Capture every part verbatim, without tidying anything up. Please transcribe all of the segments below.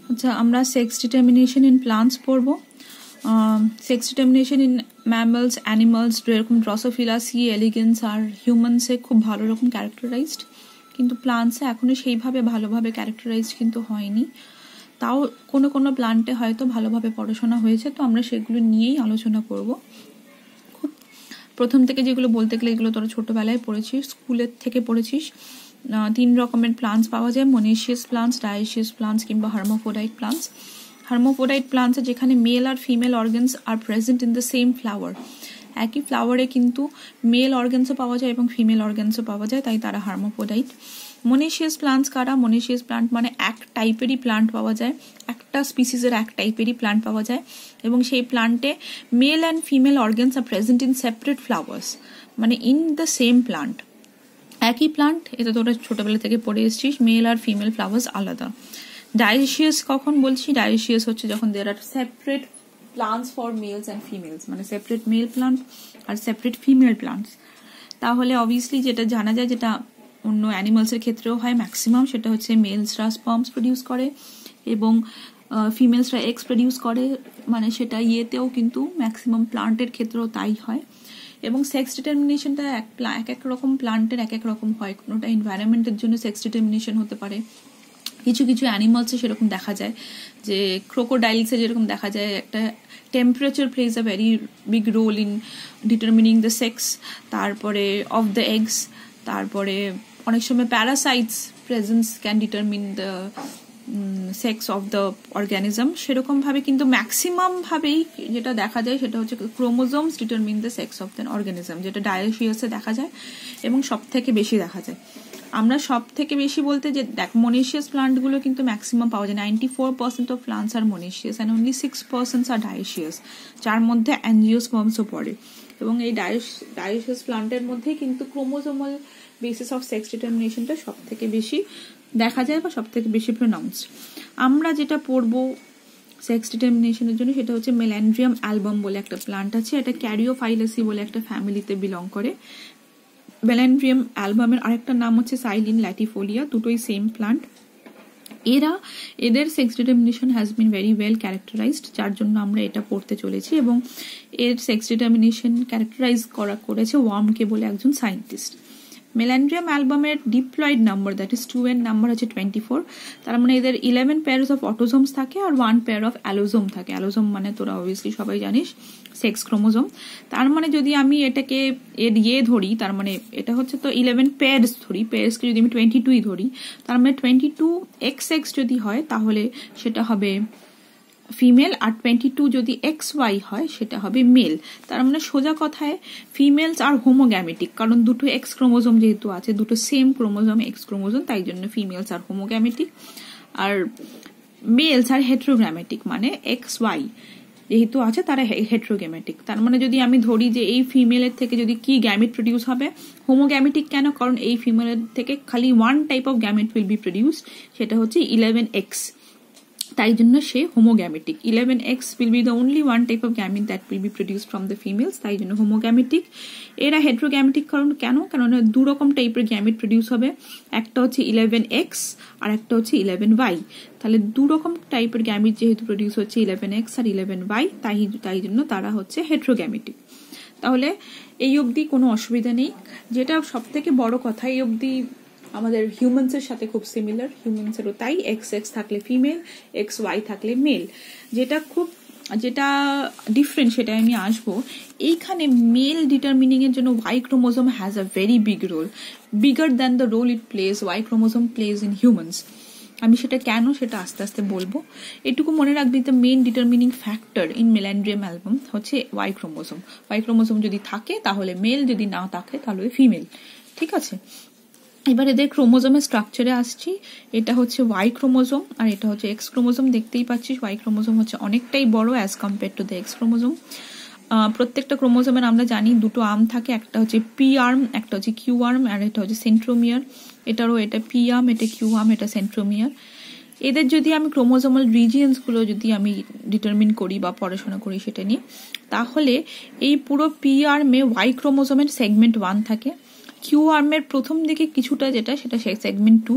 আচ্ছা, আমরা sex determination in plants পড়বো। Sex determination in mammals, animals যেরকম ড্রসোফিলা, সি এলিগেন্স আর হিউম্যানসে খুব ভালো রকম ক্যারেক্টারাইজড, কিন্তু প্লান্টসে এখনো সেইভাবে ভালোভাবে ক্যারেক্টারাইজড কিন্তু হয়নি। তাও কোনো কোনো প্লান্টে হয়তো ভালোভাবে পড়াশোনা হয়েছে, তো আমরা সেগুলো নিয়েই আলোচনা করব। খুব প্রথম থেকে যেগুলো বলতে গেলে এগুলো তোরা ছোটোবেলায় পড়েছিস, স্কুলের থেকে পড়েছিস। তিন রকমের প্লান্টস পাওয়া যায়, মনেশিয়াস প্লান্টস, ডায়োসিয়াস প্লান্টস কিংবা হার্মোফোডাইট প্লান্টস। হার্মোফোডাইট প্লান্টসে যেখানে মেল আর female organs are present in the same flower, একই ফ্লাওয়ারে কিন্তু মেল অর্গানসও পাওয়া যায় এবং ফিমেল অর্গানসও পাওয়া যায়, তাই তারা হার্মোফোডাইট। মনেশিয়াস প্লান্টস কারা? মনেশিয়াস প্লান্ট মানে এক টাইপেরই প্লান্ট পাওয়া যায়, একটা স্পিসিসের এক টাইপেরই প্লান্ট পাওয়া যায় এবং সেই প্লান্টে male and female organs are present in separate flowers, মানে ইন দ্য সেম প্লান্ট, একই প্লান্ট। এটা তোরা ছোটবেলা থেকে পড়ে এসেছিস, মেল আর ফিমেল ফ্লাওয়ার্স আলাদা। ডায়োসিয়াস কখন বলছি? ডায়োসিয়াস হচ্ছে যখন there are separate plants for males and females, মানে সেপারেট মেল প্লান্ট আর সেপারেট ফিমেল প্লান্টস। তাহলে অবভিয়াসলি যেটা জানা যায়, যেটা অন্য অ্যানিমালসের ক্ষেত্রেও হয় ম্যাক্সিমাম, সেটা হচ্ছে মেলসরা স্পার্মস প্রডিউস করে এবং ফিমেলসরা এগস প্রডিউস করে, মানে সেটা ইয়েতেও কিন্তু ম্যাক্সিমাম প্লান্টের ক্ষেত্রেও তাই হয়। এবং সেক্স ডিটারমিনেশনটা এক এক এক রকম প্লান্টের এক এক রকম হয়। কোনোটা এনভায়রনমেন্টের জন্য সেক্স ডিটারমিনেশন হতে পারে, কিছু কিছু অ্যানিমালসে সেরকম দেখা যায়, যে ক্রোকোডাইলসে যেরকম দেখা যায় একটা temperature plays a very big role in determining the sex, তারপরে অফ দ্য এগস, তারপরে অনেক সময় parasites presence can determine the sex of the organism. সেরকমভাবে কিন্তু ম্যাক্সিমাম ভাবেই যেটা দেখা যায় সেটা হচ্ছে chromosomes determine the sex of the organism, যেটা ডায়োসিয়াসে দেখা যায় এবং সব থেকে বেশি দেখা যায়। আমরা সব থেকে বেশি বলতে যে দেখ, মনেশিয়াস প্লান্টগুলো কিন্তু ম্যাক্সিমাম পাওয়া যায়, ninety four percent of plants are monoecious and only six percent are dioecious, যার মধ্যে অ্যাঞ্জিওস্পার্মসও পড়ে। এবং এই ডায়োসিয়াস প্লান্টের মধ্যেই কিন্তু ক্রোমোজোমাল বেসিস অফ সেক্স ডিটারমিনেশনটা সব থেকে বেশি দেখা যায় বা সব থেকে বেশি প্রোনাউন্সড। আমরা যেটা পড়বো সেক্স ডিটারমিনেশনের জন্য সেটা হচ্ছে মেল্যান্ড্রিয়াম অ্যালবাম বলে একটা প্লান্ট আছে, এটা ক্যারিওফাইলাসি বলে একটা ফ্যামিলিতে বিলং করে। মেল্যান্ড্রিয়াম অ্যালবামের আরেকটা নাম হচ্ছে সাইলিন ল্যাটিফোলিয়া, দুটোই সেম প্লান্ট। এরা এদের sex determination has been very well characterized, যার জন্য আমরা এটা পড়তে চলেছি। এবং এর সেক্স ডিটারমিনেশন ক্যারেক্টারাইজ করা করেছে ওয়ার্মকে বলে একজন সায়েন্টিস্ট। মেল্যান্ড্রিয়াম অ্যালবামের diploid number, that is two এর নাম্বার হচ্ছে টোয়েন্টি ফোর। তার মানে এদের ইলেভেন পেয়ার্স অফ অটোজোমস থাকে আর ওয়ান পেয়ার অফ অ্যালোজোম থাকে। অ্যালোজোম মানে তোরা অবভিয়াসলি সবাই জানিস সেক্স ক্রোমোজোম। তার মানে যদি আমি এটাকে এর ইয়ে ধরি, তার মানে এটা হচ্ছে তো ইলেভেন পেয়ার্স ধরি, পেয়ার্সকে যদি আমি টোয়েন্টি টুই ধরি, তার মানে টোয়েন্টি টু এক্স এক্স যদি হয় তাহলে সেটা হবে ফিমেল, আর টোয়েন্টি টু যদি এক্স ওয়াই হয় সেটা হবে মেল। তার মানে সোজা কথায় ফিমেলস আর হোমোগ্যামেটিক, কারণ দুটো এক্স ক্রোমোজোম যেহেতু আছে, দুটো সেম ক্রোমোজোম এক্স ক্রোমোজোম, তাই জন্য ফিমেলস আর হোমোগ্যামেটিক। আর মেলস আর হেট্রোগ্যামেটিক, মানে এক্স ওয়াই যেহেতু আছে তারা হেট্রোগ্যামেটিক। তার মানে যদি আমি ধরি যে এই ফিমেলের থেকে যদি কি গ্যামেট প্রডিউস হবে, হোমোগ্যামেটিক কেন? কারণ এই ফিমেলের থেকে খালি one type of gamete will be produce, সেটা হচ্ছে ইলেভেন এক্স, তাই জন্য সে homogametic. Eleven X will be the only one type of gamete that will be produce from the females, তাই জন্য হোমোগ্যামেটিক। এরা হেট্রোগ্যামেটিক কারণ কেন? কারণ দু রকম টাইপের গ্যামেট প্রডিউস হবে, একটা হচ্ছে ইলেভেন এক্স আর একটা হচ্ছে ইলেভেন ওয়াই। তাহলে দু রকম টাইপের গ্যামেট যেহেতু প্রডিউস হচ্ছে ইলেভেন এক্স আর ইলেভেন ওয়াই, তাই তাই জন্য তারা হচ্ছে হেট্রোগ্যামেটিক। তাহলে এই অবধি কোনো অসুবিধা নেই। যেটা সব থেকে বড় কথা, এই অবধি আমাদের হিউম্যানসের সাথে খুব সিমিলার, হিউম্যানসেরও তাই, এক্স এক্স থাকলে ফিমেল, এক্স ওয়াই থাকলে মেল। যেটা খুব যেটা ডিফারেন্ট সেটা আমি আসবো। এইখানে মেল ডিটারমিনিং এর জন্য Y chromosome has a very big role, bigger than the role it plays Y chromosome plays in humans. আমি সেটা কেন সেটা আস্তে আস্তে বলবো। এটুকু মনে রাখবি, the main determining factor in Melandrium album হচ্ছে ওয়াই ক্রোমোজোম। ওয়াই ক্রোমোজোম যদি থাকে তাহলে মেল, যদি না থাকে তাহলে ফিমেল। ঠিক আছে, এবার এদের ক্রোমোজোমের স্ট্রাকচারে আসছি। এটা হচ্ছে ওয়াই ক্রোমোজোম আর এটা হচ্ছে এক্স ক্রোমোজোম। দেখতেই পাচ্ছিস ওয়াই ক্রোমোজোম হচ্ছে অনেকটাই বড় as compare to the X chromosome. প্রত্যেকটা ক্রোমোজোমের আমরা জানি দুটো আর্ম থাকে, একটা হচ্ছে পি আর্ম, একটা হচ্ছে কিউ আর্ম, আর এটা হচ্ছে সেন্ট্রোমিয়ার। এটারও এটা পি আর্ম, এটা কিউ আর্ম, এটা সেন্ট্রোমিয়ার। এদের যদি আমি ক্রোমোজোমাল রিজিয়ন্সগুলো যদি আমি ডিটারমিন করি বা পড়াশোনা করি সেটা নিয়ে, তাহলে এই পুরো পি আর্মে ওয়াই ক্রোমোজোমের সেগমেন্ট ওয়ান থাকে, কিউ আর্মের প্রথম দিকে কিছুটা যেটা সেটা সেগমেন্ট টু,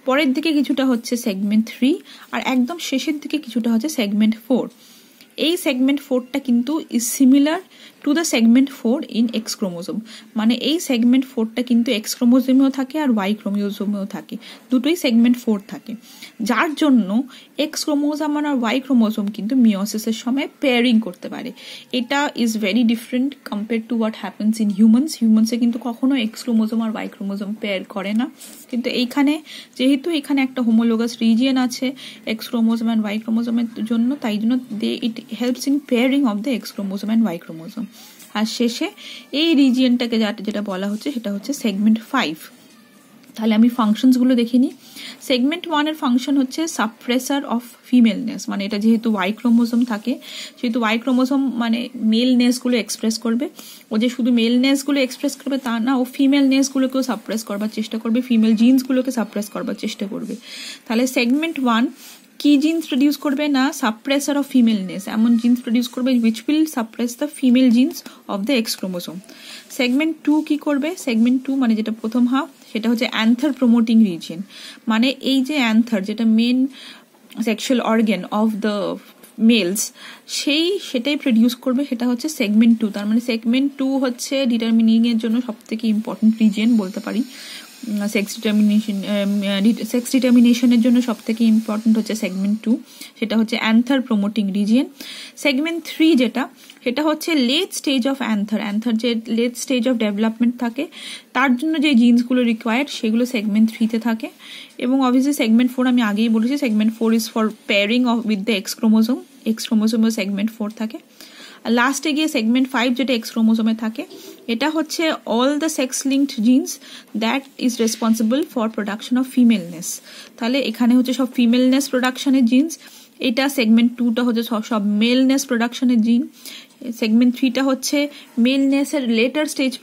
পরের দিকে কিছুটা হচ্ছে সেগমেন্ট থ্রি, আর একদম শেষের দিকে কিছুটা হচ্ছে সেগমেন্ট ফোর। এই সেগমেন্ট ফোরটা কিন্তু is similar to the segment four in X chromosome, মানে এই সেগমেন্ট ফোরটা কিন্তু এক্স ক্রোমোজোমেও থাকে আর ওয়াই ক্রোমোজোমেও থাকে, দুটোই সেগমেন্ট ফোর থাকে, যার জন্য এক্স ক্রোমোজোম আর ওয়াই ক্রোমোজোম কিন্তু মিওসিসের সময় পেয়ারিং করতে পারে। এটা is very different compare to what happens in humans. হিউম্যানসে কিন্তু কখনো এক্স ক্রোমোজোম আর ওয়াই ক্রোমোজোম পেয়ার করে না, কিন্তু এইখানে যেহেতু এখানে একটা হোমোলোগাস রিজিয়ন আছে এক্স ক্রোমোজোম অ্যান্ড ওয়াই ক্রোমোজোমের জন্য, তাই জন্য they it helps in pairing of the X chromosome and Y chromosome. আর শেষে এই রিজিয়নটাকে যেটা বলা হচ্ছে সেটা হচ্ছে সেগমেন্ট ফাইভ। তাহলে আমি ফাংশনস গুলো দেখে নিই। সেগমেন্ট ওয়ান এর ফাংশন হচ্ছে সাপ্রেসার অফ ফিমেলনেস, মানে এটা যেহেতু ওয়াই ক্রোমোজোম থাকে, সেহেতু ওয়াই ক্রোমোজোম মানে মেলনেস গুলো এক্সপ্রেস করবে। ও যে শুধু মেলনেস গুলো এক্সপ্রেস করবে তা না, ও ফিমেলনেস গুলোকেও সাপ্রেস করবার চেষ্টা করবে, ফিমেল জিনস গুলোকে সাপ্রেস করবার চেষ্টা করবে। তাহলে সেগমেন্ট ওয়ান কি জিন্স প্রডিউস করবে না, সাপ্রেসার অফ ফিমেলনেস, এমন জিন্স প্রডিউস করবে which will suppress the female genes of the X chromosome. Segment two কি করবে, সেগমেন্ট টু মানে যেটা প্রথম হাফ সেটা হচ্ছে অ্যান্থার প্রমোটিং রিজিয়ন, মানে এই যে অ্যান্থার যেটা main sexual organ of the males, সেই সেটাই প্রডিউস করবে, সেটা হচ্ছে সেগমেন্ট টু। তার মানে সেগমেন্ট টু হচ্ছে ডিটারমিনিং এর জন্য সব থেকে ইম্পর্টেন্ট রিজিয়ন বলতে পারি। সেক্স ডিটারমিনেশন সেক্স ডিটারমিনেশনের জন্য সব থেকে ইম্পর্টেন্ট হচ্ছে সেগমেন্ট টু, সেটা হচ্ছে anther promoting region. Segment three যেটা, সেটা হচ্ছে late stage of anther, anther যে লেট স্টেজ অফ ডেভেলপমেন্ট থাকে তার জন্য যে জিন্সগুলো রিকোয়ার্ড সেগুলো সেগমেন্ট থ্রিতে থাকে। এবং অবভিয়াসলি সেগমেন্ট ফোর আমি আগেই বলেছি, segment four is for pairing of with the X chromosome, X ক্রোমোজোমেও সেগমেন্ট ফোর থাকে। আর লাস্টে গিয়ে সেগমেন্ট ফাইভ যেটা এক্স ক্রোমোজোমে থাকে, এটা হচ্ছে all the sex linked genes that is responsible for production of femaleness. তাহলে এখানে হচ্ছে সব ফিমেলনেস প্রোডাকশনের জিন্স, এটা সেগমেন্ট টুটা হচ্ছে সব মেলনেস প্রোডাকশনের জিন, সেগমেন্ট থ্রিটা হচ্ছে মেলনেসের লেটার স্টেজ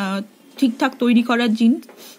ঠিকঠাক তৈরি করার জিন,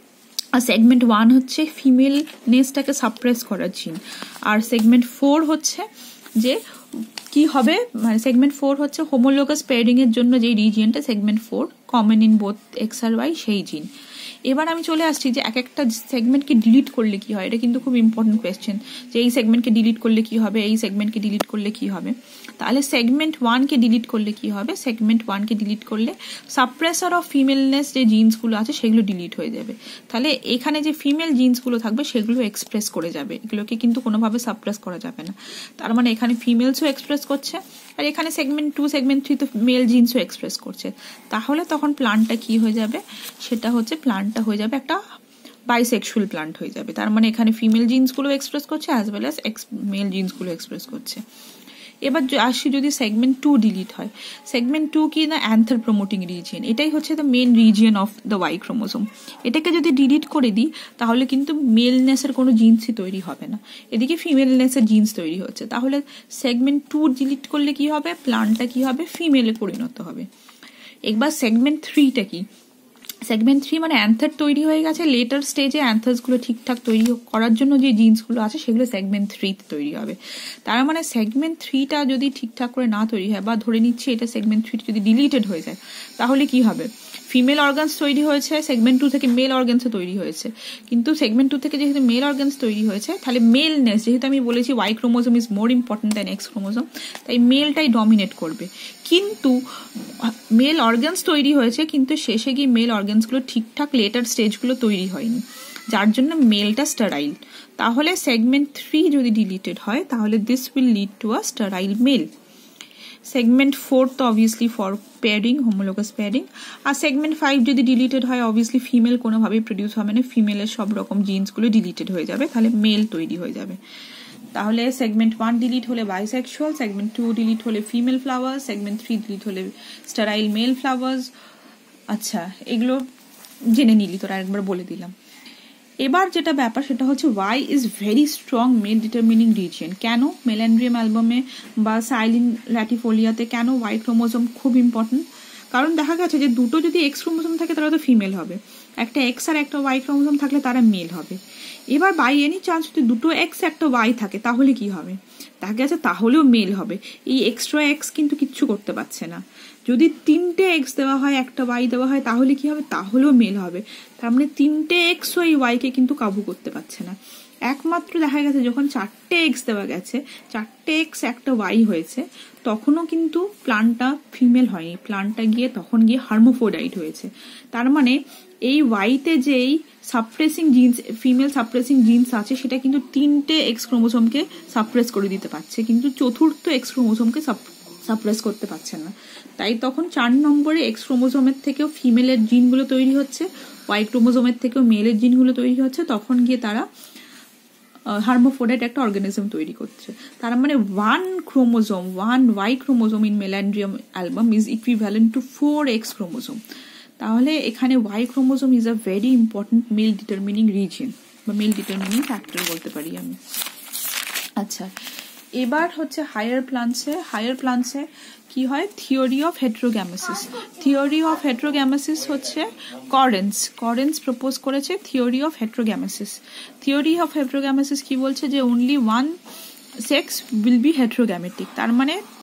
আর সেগমেন্ট ওয়ান হচ্ছে ফিমেলনেসটাকে সাপ্রেস করার জিন, আর সেগমেন্ট ফোর হচ্ছে যে কি হবে, মানে সেগমেন্ট ফোর হচ্ছে হোমোলোগাস পেয়ারিং এর জন্য যে রিজিয়নটা segment four common in both X আর ওয়াই, সেই জিন। এবার আমি চলে আসছি যে এক একটা সেগমেন্টকে ডিলিট করলে কি হয়, এটা কিন্তু খুব ইম্পর্টেন্ট কোয়েশ্চেন, যে এই সেগমেন্টকে ডিলিট করলে কি হবে, এই সেগমেন্টকে ডিলিট করলে কি হবে। তাহলে সেগমেন্ট ওয়ানকে ডিলিট করলে কি হবে, সেগমেন্ট ওয়ানকে ডিলিট করলে সাপ্রেসার অফ ফিমেলনেস যে জিন্সগুলো আছে সেগুলো ডিলিট হয়ে যাবে। তাহলে এখানে যে ফিমেল জিন্সগুলো থাকবে সেগুলো এক্সপ্রেস করে যাবে, এগুলোকে কিন্তু কোনোভাবে সাপ্রেস করা যাবে না। তার মানে এখানে ফিমেলসও এক্সপ্রেস করছে, আর এখানে সেগমেন্ট টু সেগমেন্ট থ্রি তো মেল জিন্সও এক্সপ্রেস করছে। তাহলে তখন প্লান্টটা কি হয়ে যাবে, সেটা হচ্ছে প্লান্টটা হয়ে যাবে একটা বাইসেক্সুয়াল প্লান্ট হয়ে যাবে। তার মানে এখানে ফিমেল জিন্সগুলো এক্সপ্রেস করছে as well as X male জিন্সগুলো এক্সপ্রেস করছে। এবার আসি যদি সেগমেন্ট টু ডিলিট হয়, সেগমেন্ট টু কি না, অ্যান্থার প্রমোটিং রিজিয়ন, এটাই হচ্ছে the main region of the Y chromosome. এটাকে যদি ডিলিট করে দিই তাহলে কিন্তু মেলনেসের কোনো জিন্সই তৈরি হবে না, এদিকে ফিমেলনেসের জিন্স তৈরি হচ্ছে। তাহলে সেগমেন্ট টু ডিলিট করলে কি হবে, প্লান্টটা কি হবে, ফিমেলে পরিণত হবে। একবার সেগমেন্ট থ্রিটা কি, সেগমেন্ট থ্রি মানে অ্যান্থার তৈরি হয়ে গেছে, লেটার স্টেজে অ্যান্থার্সগুলো ঠিকঠাক তৈরি করার জন্য যে জিন্সগুলো আছে সেগুলো সেগমেন্ট থ্রিতে তৈরি হবে। তার মানে সেগমেন্ট থ্রিটা যদি ঠিকঠাক করে না তৈরি হয়, বা ধরে নিচ্ছি এটা সেগমেন্ট থ্রি যদি ডিলিটেড হয়ে যায়, তাহলে কি হবে, ফিমেল অর্গানস তৈরি হয়েছে, সেগমেন্ট টু থেকে মেল অর্গানসও তৈরি হয়েছে, কিন্তু সেগমেন্ট টু থেকে যেহেতু মেল অর্গানস তৈরি হয়েছে, তাহলে মেলনেস, যেহেতু আমি বলেছি Y chromosome is more important than X chromosome, তাই মেলটাই ডমিনেট করবে। কিন্তু মেল অর্গানস তৈরি হয়েছে, কিন্তু শেষে গিয়ে মেল অর্গানসগুলো ঠিকঠাক লেটার স্টেজগুলো তৈরি হয়নি, যার জন্য মেলটা স্টারাইল। তাহলে সেগমেন্ট থ্রি যদি ডিলিটেড হয় তাহলে this will lead to a sterile male. Segment four তো obviously for pairing, homologous pairing. আর সেগমেন্ট ফাইভ যদি ডিলিটেড হয় অবভিয়াসলি ফিমেল কোনোভাবেই প্রডিউস হবে না, ফিমেলের সব রকম জিন্সগুলো ডিলিটেড হয়ে যাবে, তাহলে মেল তৈরি হয়ে যাবে। তাহলে সেগমেন্ট ওয়ান ডিলিট হলে বাইসেক্সুয়াল, সেগমেন্ট টু ডিলিট হলে female flowers, segment three delete হলে স্টারাইল মেল ফ্লাওয়ার্স। আচ্ছা, এগুলো জেনে নিলি, তোরা একবার বলে দিলাম। এবার যেটা ব্যাপার সেটা হচ্ছে Y is very strong male determining region. কেন মেলান্ড্রিয়াম অ্যালবামে বা সাইলিন ল্যাটিফোলিয়াতে কেন ওয়াই ক্রোমোজোম খুব ইম্পর্টেন্ট, কারণ দেখা গেছে যে দুটো যদি এক্স ক্রোমোজোম থাকে তারা তো ফিমেল হবে, একটা এক্স আর একটা ওয়াই ক্রোমোজোম থাকলে তারা মেল হবে। এবার বাই এনি চান্স যদি দুটো এক্স একটা ওয়াই থাকে তাহলে কি হবে, দেখা গেছে তাহলেও মেল হবে। এই এক্সট্রা এক্স কিন্তু কিচ্ছু করতে পারছে না। যদি তিনটে এক্স দেওয়া হয় একটা ওয়াই দেওয়া হয় তাহলে কি হবে, তাহলেও মেল হবে। তার মানে তিনটে এক্স ওই ওয়াইকে কিন্তু কাবু করতে পারছে না। একমাত্র দেখা গেছে যখন চারটে এক্স দেওয়া গেছে, চারটে এক্স একটা ওয়াই হয়েছে, তখনও কিন্তু প্লান্টটা ফিমেল হয়নি, প্লান্টটা গিয়ে তখন গিয়ে হার্মোফোডাইট হয়েছে। তার মানে এই ওয়াইতে যেই suppressing genes, female suppressing genes আছে, সেটা কিন্তু তিনটে এক্স ক্রোমোসোমকে সাপ্রেস করে দিতে পারছে, কিন্তু চতুর্থ এক্স ক্রোমোসোমকে সাপ্রেস করতে পারছে না। তাই তখন চার নম্বরে এক্স ক্রোমোসোমের থেকেও ফিমেলের জিনগুলো তৈরি হচ্ছে, ওয়াই ক্রোমোসোমের থেকেও মেলের জিনগুলো তৈরি হচ্ছে, তখন গিয়ে তারা হার্মোফোডাইট একটা অর্গানিজম তৈরি করছে। তার মানে one chromosome, one Y chromosome in Melandrium album is equivalent to four X chromosome. তাহলে এখানে Y chromosome is a very important male determining region বা মেল ডিটারমিনিং ফ্যাক্টর বলতে পারি আমি। আচ্ছা, এবার হচ্ছে হায়ার প্লান্টসে। হায়ার প্লান্টসে কি হয়? Theory of heterogamesis. Theory of heterogamesis হচ্ছে করেন্স করেন্স প্রপোজ করেছে theory of heterogamesis. Theory of heterogamesis কি বলছে? যে only one sex will be heterogametic. তার মানে